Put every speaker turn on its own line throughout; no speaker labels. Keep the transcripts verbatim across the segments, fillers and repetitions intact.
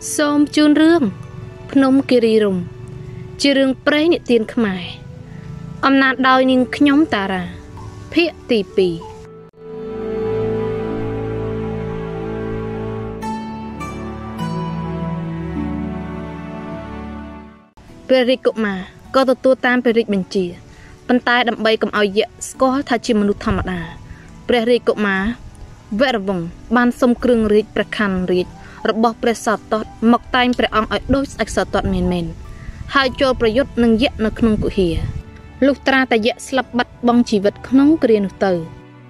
សូមជូនរឿងភ្នំគិរីរម្យជារឿងព្រេងនិទានខ្មែរអំណាចដោយនាងខ្ញុំតារាភាគទីពីរព្រះរាជកុមារក៏ទទួលតាមព្រះរាជបញ្ជាប៉ុន្តែដើម្បីកុំឲ្យយក្សស្គាល់ថាជាមនុស្សធម្មតាព្រះរាជកុមារវរវង្សបានសុំគ្រឿងរាជព្រះខ័នរាជរបស់ព្រះសោតតមកតែងព្រះអង្គឲ្យដូចស្ដេចសោតតមែនមែនហើយចូលប្រយុទ្ធនឹងយក្សនៅក្នុងគុហាលុះត្រាតែយក្សស្លាប់បាត់បង់ជីវិតក្នុងគ្រានោះទៅ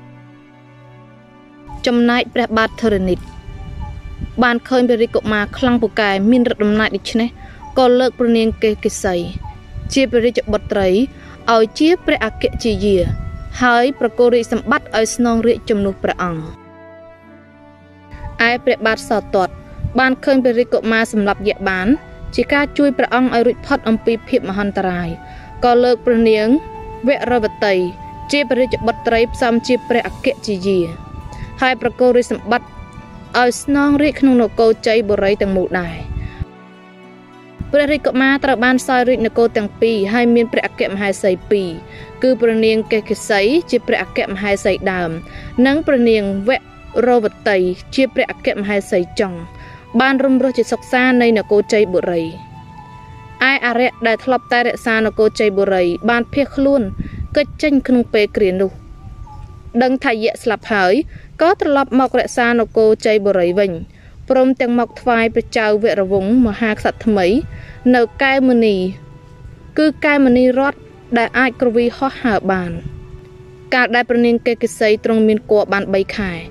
ចំណែកព្រះបាទធរណិតបានឃើញព្រះរាជកុមារខ្លាំងពូកែមានឫទ្ធិអំណាចដូច្នេះក៏លើកព្រះនាងកេសកេសីជាព្រះរាជបុត្រីឲ្យជាព្រះអគ្គជាយាហើយប្រគល់រាជសម្បត្តិឲ្យស្នងរាជជំនួសព្រះអង្គឯព្រះបាទសោតតបានឃើញព្រះរាជកុមារសម្លាប់យក្សបានជាការជួយព្រះអង្គឲ្យរួចផុតអំពីភាពមហន្តរាយក៏លើកព្រះនាងវរវតីជាព្រះរាជបុត្រីផ្សំជាព្រះអគ្គជាយាហើយប្រគល់រាជសម្បត្តិឲ្យស្នងរាជក្នុងនគរជ័យបុរីទាំងមូលដែរព្រះរាជកុមារត្រូវបានសោយរាជនគរទាំងពីរហើយមានព្រះអគ្គមហេសីពីរគឺព្រះនាងកេសកេសីជាព្រះអគ្គមហេសីដើមនិងព្រះនាងវរវតីជាព្រះអគ្គមហេសីចុងបានរំរស់ជាសុខសាន្តនៃនគរជ័យបុរីឯអរិយដែលធ្លាប់តែរក្សានគរជ័យបុរីបានភៀសខ្លួនកិច្ចចេញក្នុងពេលគ្រានោះដឹងថាយក្សស្លាប់ហើយក៏ត្រឡប់មករក្សានគរជ័យបុរីវិញព្រមទាំងមកថ្វាយព្រះចៅវរវង្សមហាក្សត្រថ្មីនៅកែវមณีគឺកែវមณีរតដែលអាចក្រវីហោះហើរបានកាលដែលព្រះនាងកេសកេសីទ្រង់មានគភ៌បានបីខែ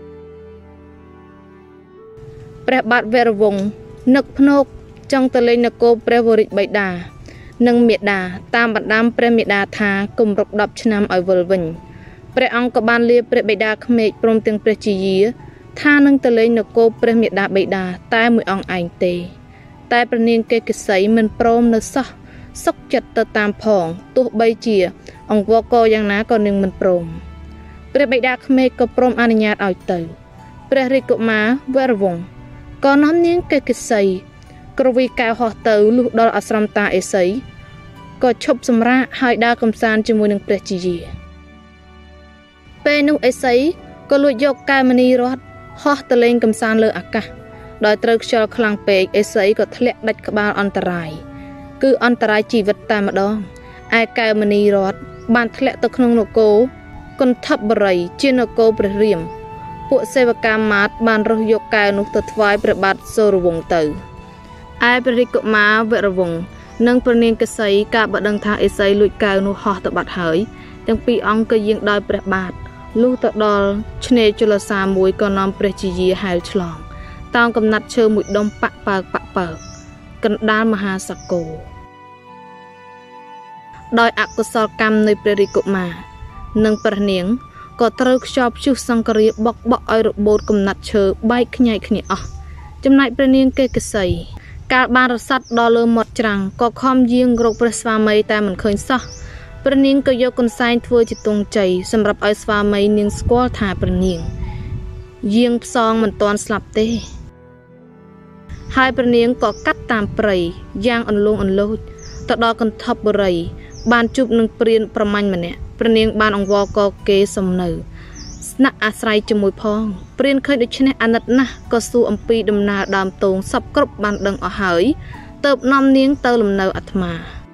ព្រះបាទវរវង្សនឹកភ្នែកចង់ទៅលេងនគរព្រះវរិជបិតានិងមេដាតាមបណ្ដាំព្រះមេដាថាគម្រប់ដប់ឆ្នាំឲ្យវិលវិញព្រះអង្គក៏បានលាព្រះបិតាក្មេកព្រមទាំងព្រះជាយាថានឹងទៅលេងនគរព្រះមេដាបិតាតែមួយអង្គឯងទេតែព្រះនាងកេសកេសីមិនព្រមនៅសោះសុខចិត្តទៅតាមផងទោះបីជាអង្វរកយ៉ាងណាក៏នឹងមិនព្រមព្រះបិតាក្មេកក៏ព្រមអនុញ្ញាតឲ្យទៅព្រះរាជកុមារវរវង្សក៏នាំនាងកេសកេសីក្រវីកែវហោះទៅលុះដល់អាស្រមតាអេសីក៏ឈប់សម្រាកហើយដើរកំសាន្តជាមួយនឹងព្រះជាយាពេលនោះអេសីក៏លួចយកកែវមณีរតហោះទៅលេងកំសាន្តលើអាកាសដោយត្រូវខ្យល់ខ្លាំងពេកអេសីក៏ធ្លាក់ដាច់ក្បាលអន្តរាយគឺអន្តរាយជីវិតតែម្ដងឯកែវមณีរតបានធ្លាក់ទៅក្នុងនគរគន្ធពបុរីជានគរព្រះរាមពួកសេវកាមាត្របានរស់យកកែវនោះទៅថ្វាយព្រះបាទសូរវង្សទៅឯព្រះរាជកុមារវរវង្សនិងព្រះនាងកេសីកាលបើដឹងថាអេសីលួចកែវនោះហោះទៅបាត់ហើយទាំងពីរអង្គក៏យាងដោយព្រះបាទលុះទៅដល់ឆ្នេរជលសាមួយក៏នាំព្រះជាយាហែលឆ្លងតោងកំណាត់ឈើមួយដុំប៉ាក់ប៉ើកប៉ាក់ប៉ើកកណ្ដាលមហាសកលដោយអកុសលកម្មនៃព្រះរាជកុមារនិងព្រះនាងក៏ត្រូវខ្ចប់ជុះសង្ករាបុកបក់ឲ្យរបូតកំណាត់ឈើបែកខ្ញែកគ្នាអស់ចំណែកព្រះនាងកេសកេសីកាលបានរសាត់ដល់លើមាត់ច្រាំងក៏ខំយាងរកព្រះស្វាមីតែមិនឃើញសោះព្រះនាងក៏យកកន្សែងធ្វើជាទង់ជ័យសម្រាប់ឲ្យស្វាមីនាងស្គាល់ថាព្រះនាងយាងផ្សងមិនទាន់ស្លាប់ទេហើយព្រះនាងក៏កាត់តាមព្រៃយ៉ាងអន្លង់អន្លោចទៅដល់កន្ធពបុរីបានជួបនឹងព្រានប្រមាញ់ម្នាក់ព្រះនាងបានអង្វរកគេសំនៅស្នាក់អាស្រ័យជាមួយផងព្រានឃើញដូច្នេះអាណិតណាស់ក៏សួរអំពីដំណើរដើមតោងសពគ្រប់បានដឹងអស់ហើយទើបនាំនាងទៅលំនៅអាត្មា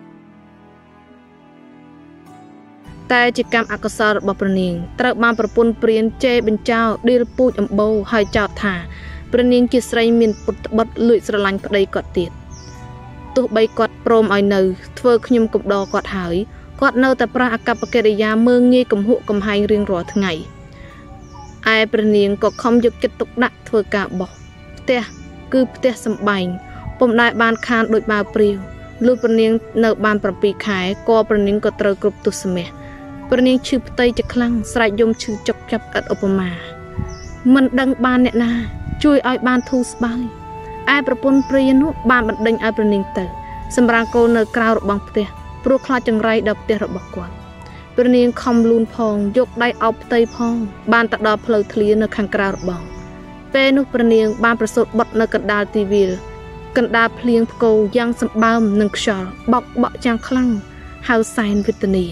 តែជាកម្មអកុសលរបស់ព្រះនាងត្រូវបានប្រពន្ធព្រានជេរបញ្ចោដៀលពូជអម្បូរហើយចោទថាព្រះនាងជាស្រីមានពុតបុត្រលួចស្រឡាញ់ប្តីគាត់ទៀតទោះបីគាត់ព្រមឲ្យនៅធ្វើខ្ញុំកំដរគាត់ហើយគាត់នៅតែប្រះអកប្បកិរិយាមើងងាយកំហុកកំហែងរៀងរាល់ថ្ងៃឯព្រះនាងក៏ខំយកចិត្តទុកដាក់ធ្វើការបោះផ្ទះគឺផ្ទះសម្បែងពុំដែលបានខានដូចបាវព្រាវលុះព្រះនាងនៅបានប្រាំពីរខែក៏ព្រះនាងក៏ត្រូវគ្រប់ទស្សមាសព្រះនាងឈឺផ្ទៃជាខ្លាំងស្រែកយំឈឺចុកចាប់ឥតឧបមាមិនដឹងបានអ្នកណាជួយឲ្យបានធូរស្បើយឯប្រពន្ធព្រាននោះបានបណ្ដេញឲ្យព្រះនាងទៅសម្រាងកូននៅក្រៅរបងផ្ទះព្រោះខ្លាចចង្រៃដល់ផ្ទះរបស់គាត់ព្រះនាងខំលូនផងយកដៃអោបផ្ទៃផងបានទៅដល់ផ្លូវធ្លានៅខាងក្រៅរបងពេលនោះព្រះនាងបានប្រសូតបុត្រនៅកណ្ដាលទីវាលកណ្ដាលភ្លៀងផ្គរយ៉ាងសម្បើមនិងខ្យល់បក់បក់យ៉ាងខ្លាំងហៅសែនវេទនា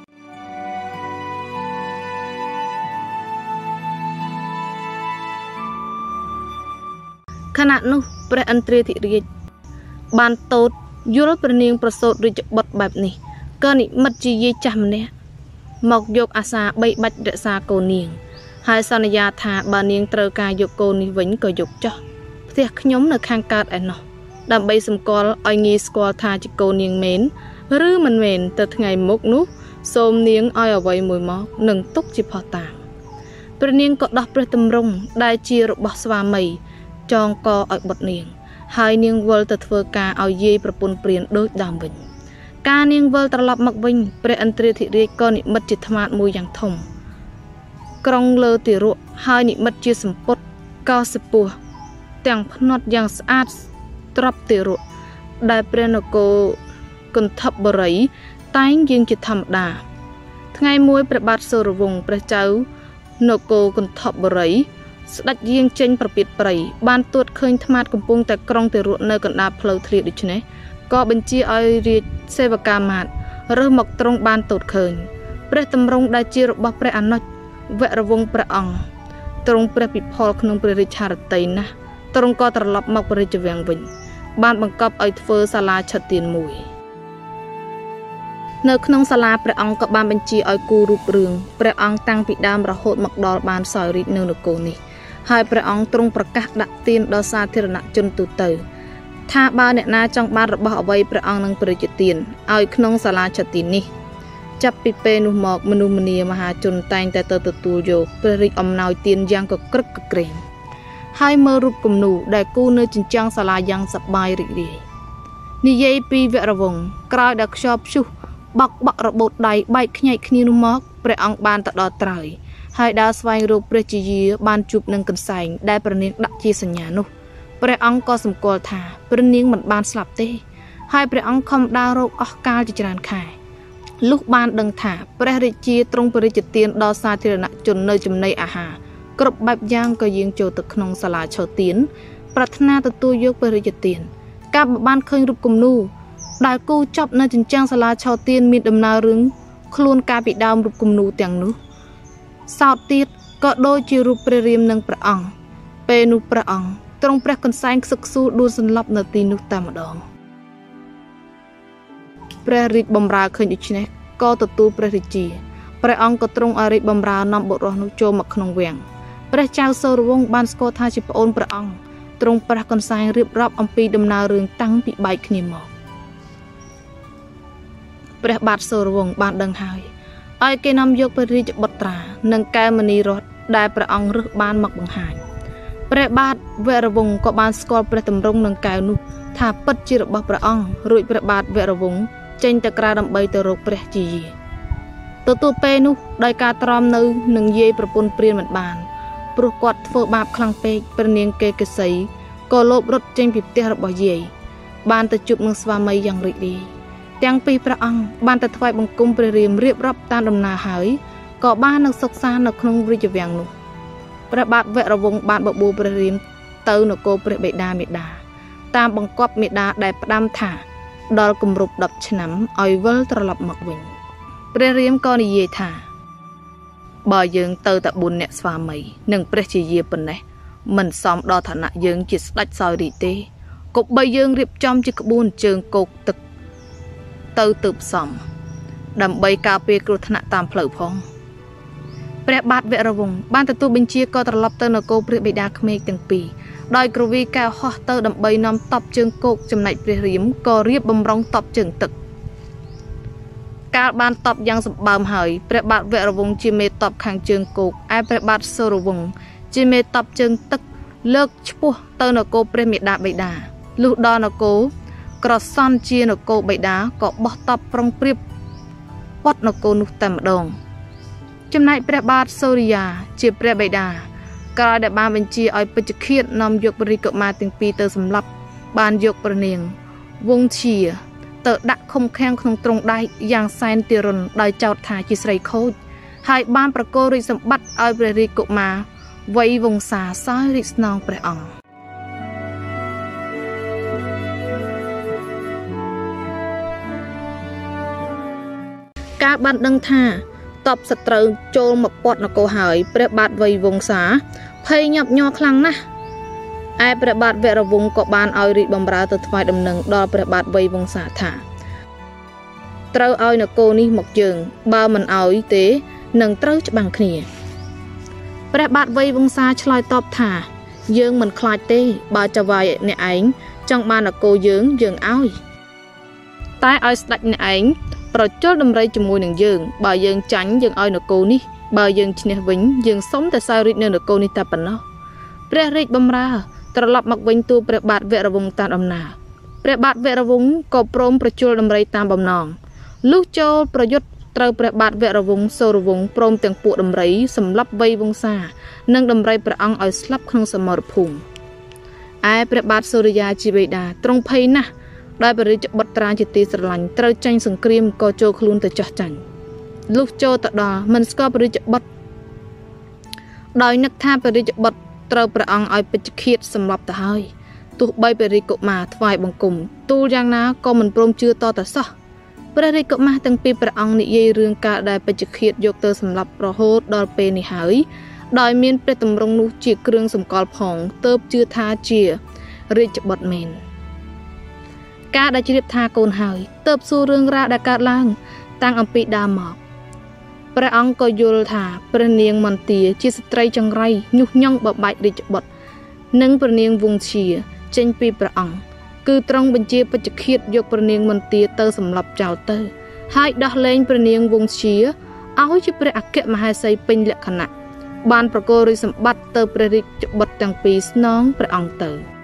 ខណៈនោះព្រះឥន្ទ្រាធិរាជបានតូតយល់ព្រះនាងប្រសូតរាជបុត្របែបនេះក៏និមិត្តជាយាយចាស់ម្នាក់មកយកអាសាបីបាច់រក្សាកូននាងហើយសន្យាថាបើនាងត្រូវការយកកូននេះវិញក៏យកចោះផ្ទះខ្ញុំនៅខាងកើតឯណោះដើម្បីសម្គាល់ឲ្យងាយស្គាល់ថាជាកូននាងមែនឬមិនមែនទៅថ្ងៃមុខនោះសូមនាងឲ្យអ្វីមួយមកនឹងទុកជាផុសតាងព្រះនាងក៏ដោះព្រះទម្រង់ដែលជារបស់ស្វាមីចងកឲ្យបុត្រនាងហើយនាងវិលទៅធ្វើការឲ្យយាយប្រពន្ធព្រានដូចដើមវិញការនាងវិលត្រឡប់មកវិញព្រះឥន្ទ្រាធិរាជក៏និមិត្តជាថ្មាតមួយយ៉ាងធំក្រុងលើទារកហើយនិមិត្តជាសម្ពុតកោសិពស់ទាំងភ្នត់យ៉ាងស្អាតត្រប់ទារកដែលព្រះនគរគន្ធពបុរីតែងយាងជាធម្មតាថ្ងៃមួយព្រះបាទសូរវង្សព្រះចៅនគរគន្ធពបុរីស្ដេចយាងចេញប្រពៀតព្រៃបានទួតឃើញថ្មាតកំពុងតែក្រុងទារកនៅកណ្ដាលផ្លូវធ្លាដូច្នេះក៏បញ្ជាឲ្យរាជសេវកាមាត្យរើសមកទ្រង់បានទតឃើញព្រះតម្រង់ដែលជារបស់ព្រះអនុជវរវង្សព្រះអង្គទ្រង់ព្រះពិផលក្នុងព្រះរាជហឫទ័យណាស់ទ្រង់ក៏ត្រឡប់មកព្រះរាជវាំងវិញបានបង្កប់ឲ្យធ្វើសាលាឆទានមួយនៅក្នុងសាលាព្រះអង្គក៏បានបញ្ជាឲ្យគូរូបរឿងព្រះអង្គតាំងពីដើមរហូតមកដល់បានសោយរាជនៅនគរនេះហើយព្រះអង្គទ្រង់ប្រកាសដាក់ទានដល់សាធារណជនទូទៅថាបើអ្នកណាចង់បានរបស់អ្វីព្រះអង្គនឹងព្រះរាជទានឲ្យក្នុងសាលាឆទាននេះចាប់ពីពេលនោះមកមនុស្សម្នាមហាជនតែងតែទៅទទួលយកព្រះរាជអំណោយទានយ៉ាងកក្រឹកកក្រែងហើយមើលរូបគំនូរដែលគូនៅជញ្ជាំងសាលាយ៉ាងសប្បាយរីករាយនិយាយពីវរវង្សក្រោយដល់ខ្យល់ព្យុះបក់បក់របូតដៃបែកខ្ញែកគ្នានោះមកព្រះអង្គបានទៅដល់ត្រើយហើយដើរស្វែងរកព្រះជាយាបានជួបនឹងកន្សែងដែលព្រះនាងដាក់ជាសញ្ញានោះព្រះអង្គក៏សម្គាល់ថាព្រះនាងមិនបានស្លាប់ទេហើយព្រះអង្គខំដើររកអស់កាលជាច្រើនខែលុះបានដឹងថាព្រះរាជាទ្រង់ព្រះរាជទានដល់សាធារណជននៅចំណីអាហារគ្រប់បែបយ៉ាងក៏យាងចូលទៅក្នុងសាលាឆទានប្រាថ្នាទទួលយកព្រះរាជទានកាលបានឃើញរូបគំនូរដែលគូចាប់នៅជញ្ជាំងសាលាឆទានមានដំណើររឿងខ្លួនកាលពីដើមរូបគំនូរទាំងនោះសោតទៀតក៏ដូចជារូបព្រះរាមនិងព្រះអង្គពេលនោះព្រះអង្គទ្រង់ព្រះកន្សែងខ្សឹកខ្សួលដួលសន្លប់នៅទីនោះតែម្ដងព្រះរាជបម្រើឃើញដូច្នេះក៏ទទួលព្រះរាជាព្រះអង្គក៏ទ្រង់ឲ្យរាជបម្រើនាំបុរសនោះចូលមកក្នុងវាំងព្រះចៅសូរវង្សបានស្គាល់ថាជាប្អូនព្រះអង្គទ្រង់ព្រះកន្សែងរៀបរាប់អំពីដំណើររឿងតាំងពីបែកគ្នាមកព្រះបាទសូរវង្សបានដឹងហើយឲ្យគេនាំយកព្រះរាជបុត្រានិងកែវមณีរតន៍ដែលព្រះអង្គរើសបានមកបង្ហាញព្រះបាទវរវង្សក៏បានស្គាល់ព្រះទម្រង់នឹងកែវនោះថាពិតជារបស់ព្រះអង្គរួចព្រះបាទវរវង្សចេញទៅក្រៅដើម្បីទៅរកព្រះជាយាទទួលពេលនោះដោយការទ្រាំនៅនឹងយាយប្រពន្ធព្រានមិនបានព្រោះគាត់ធ្វើបាបខ្លាំងពេកព្រះនាងកេកសីក៏លោបរត់ចេញពីផ្ទះរបស់យាយបានទៅជួបនឹងស្វាមីយ៉ាងរីករាយទាំងពីរព្រះអង្គបានទៅថ្វាយបង្គំព្រះរាមរៀបរាប់តាមដំណើរហើយក៏បាននឹងសិក្សានៅក្នុងរាជវាំងនោះព្រះបាទវរវង្សបានបបួលព្រះរាមទៅនគរព្រះបិតាមេដាតាមបង្គាប់មេដាដែលផ្ដាំថាដល់គម្រប់ដប់ឆ្នាំឲ្យវិលត្រឡប់មកវិញព្រះរាមក៏និយាយថាបើយើងទៅតែបួនអ្នកស្វាមីនិងព្រះជាយាប៉ុណ្ណេះមិនសមដល់ឋានៈយើងជាស្ដេចសោយរាជទេគប់បីយើងរៀបចំជាក្បួនជើងគោកទឹកទៅទើបសមដើម្បីការពារគ្រោះថ្នាក់តាមផ្លូវផងព្រះបាទវរវង្សបានទទួលបញ្ជាក៏ត្រឡប់ទៅនគរព្រះបិតាក្មេកទាំងពីរដោយក្រវីកែវហោះទៅដើម្បីនាំតបជើងគោកចំណែកព្រះរាមក៏រៀបបំរុងតបជើងទឹកកាលបានតបយ៉ាងសម្បើមហើយព្រះបាទវរវង្សជាមេតបខាងជើងគោកឯព្រះបាទសូរវង្សជាមេតបជើងទឹកលើកឆ្ពោះទៅនគរព្រះមេដាបិតាលុះដល់នគរក្រសន់ជានគរបិតាក៏បោះតបប្រុងប្រៀបវត្តនគរនោះតែម្ដងចំណែកព្រះបាទសូរិយាជាព្រះបិតាក្រោយដែលបានបញ្ជាឲ្យពេជ្ឈឃាតនាំយកព្រះរាជកុមារទាំងពីរទៅសម្លាប់បានយកព្រះនាងវង្សជាទៅដាក់ឃុំឃាំងក្នុងទ្រង់ដែកយ៉ាងសែនទារុណដោយចោទថាជាស្រីខូចហើយបានប្រគល់រាជសម្បត្តិឲ្យព្រះរាជកុមារវ័យវង្សាសោយរាជស្នងព្រះអង្គកាលបានដឹងថាតបសត្រូវចូលមកពាត់នគរហើយព្រះបាទវៃវង្សាភ័យញាប់ញ័រខ្លាំងណាស់ឯព្រះបាទវរវង្សក៏បានឲ្យរាជបម្រើទៅថ្វាយដំណឹងដល់ព្រះបាទវៃវង្សាថាត្រូវឲ្យនគរនេះមកយើងបើមិនឲ្យទេនឹងត្រូវច្បាំងគ្នាព្រះបាទវៃវង្សាឆ្លើយតបថាយើងមិនខ្លាចទេបើចៅវាយអ្នកឯងចង់បាននគរយើងយើងឲ្យតែឲ្យស្ដេចអ្នកឯងប្រជល់ដំរីជាមួយនឹងយើងបើយើងចាញ់យើងឲ្យនគរនេះបើយើងឈ្នះវិញយើងសុំតែសោយរាជនៅនគរនេះតែប៉ុណ្ណោះព្រះរាជបម្រើត្រឡប់មកវិញទូលព្រះបាទវរវង្សតាមដំណើរព្រះបាទវរវង្សក៏ព្រមប្រជល់ដំរីតាមបំណងលុះចូលប្រយុទ្ធត្រូវព្រះបាទវរវង្សសូរវង្សព្រមទាំងពួកដំរីសម្លាប់វៃវង្សានិងដំរីព្រះអង្គឲ្យស្លាប់ក្នុងសមរភូមិឯព្រះបាទសូរិយាជាបិតាទ្រង់ភ័យណាស់ដោយព្រះរាជបុត្រាជាទីស្រឡាញ់ត្រូវចាញ់សង្គ្រាមក៏ចូលខ្លួនទៅចោះចាញ់លុះចូលទៅដល់មិនស្គាល់ព្រះរាជបុត្រដោយនឹកថាព្រះរាជបុត្រត្រូវព្រះអង្គឲ្យពេជ្ឈឃាតសម្លាប់ទៅហើយទោះបីព្រះរាជកុមារថ្វាយបង្គំទូលយ៉ាងណាក៏មិនព្រមជឿតទៅសោះព្រះរាជកុមារទាំងពីរព្រះអង្គនិយាយរឿងការដែលពេជ្ឈឃាតយកទៅសម្លាប់រហូតដល់ពេលនេះហើយដោយមានព្រះតម្រង់នោះជាគ្រឿងសម្គាល់ផងទើបជឿថាជារាជបុត្រមែនការដែលជ្រាបថាកូនហើយទើបសួររឿងរ៉ាវដែលកើតឡើងតាំងអំពីដើមមកព្រះអង្គក៏យល់ថាព្រះនាងមន្ទាជាស្ត្រីចង្រៃញុះញង់បបែករាជបុត្រនិងព្រះនាងវង្សជាចេញពីព្រះអង្គគឺទ្រង់បញ្ជាពេជ្ឈឃាតយកព្រះនាងមន្ទាទៅសម្លាប់ចោលទៅហើយដោះលែងព្រះនាងវង្សជាឲ្យជាព្រះអគ្គមហេសីពេញលក្ខណៈបានប្រគល់រាជសម្បត្តិទៅព្រះរាជបុត្រទាំងពីរស្នងព្រះអង្គទៅ